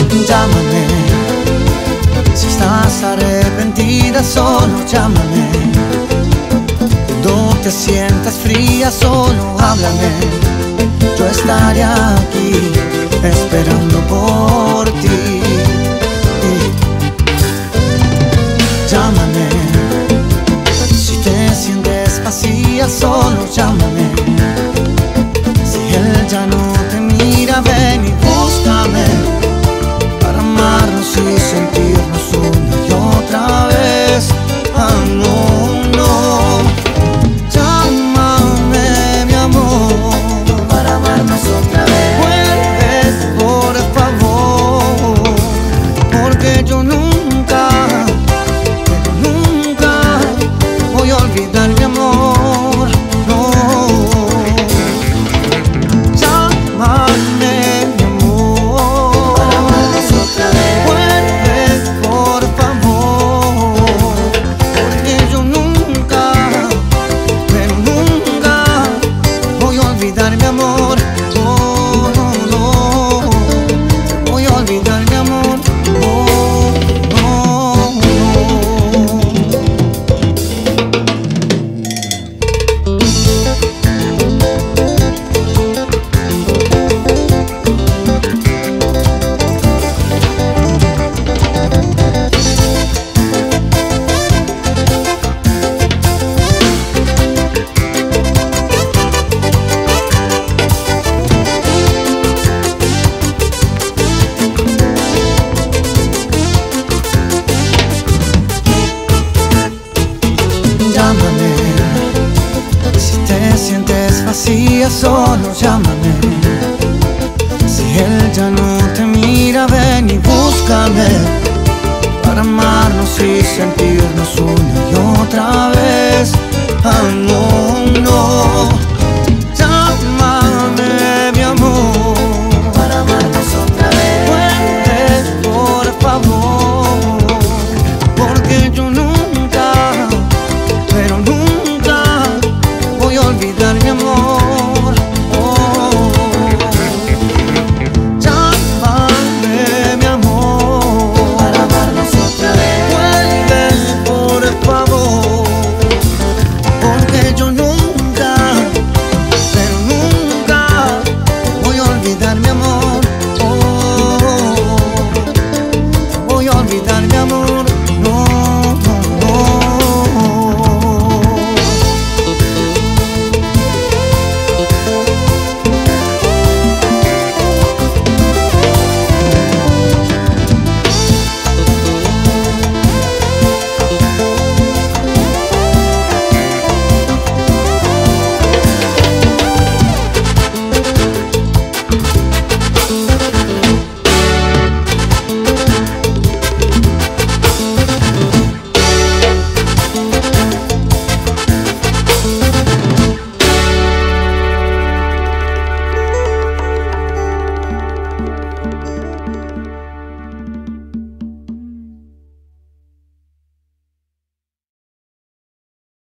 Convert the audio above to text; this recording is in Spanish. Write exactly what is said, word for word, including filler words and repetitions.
Llámame, si estás arrepentida, solo llámame. Cuando te sientas fría, solo háblame. Yo estaré aquí esperando por ti. Llámame, si te sientes vacía, solo llámame. Si él ya no te mira, ven y búscame, para amarnos y sentirnos una y otra vez. Ah, no, no. Llámame, mi amor, para amarnos otra vez. vuelve, por favor, porque yo nunca, yo nunca voy a olvidar mi amor. No. Llámame, mi amor, Para amarnos otra vez. vuelve, por favor, porque yo nunca, pero nunca voy a olvidar mi amor. Oh, no, no, voy a olvidar mi amor. Oh, no, no. Llámame, si te sientes vacía, solo llámame. Si él ya no te mira, ven y búscame, para amarnos y sentirnos una y otra vez. Ah, no.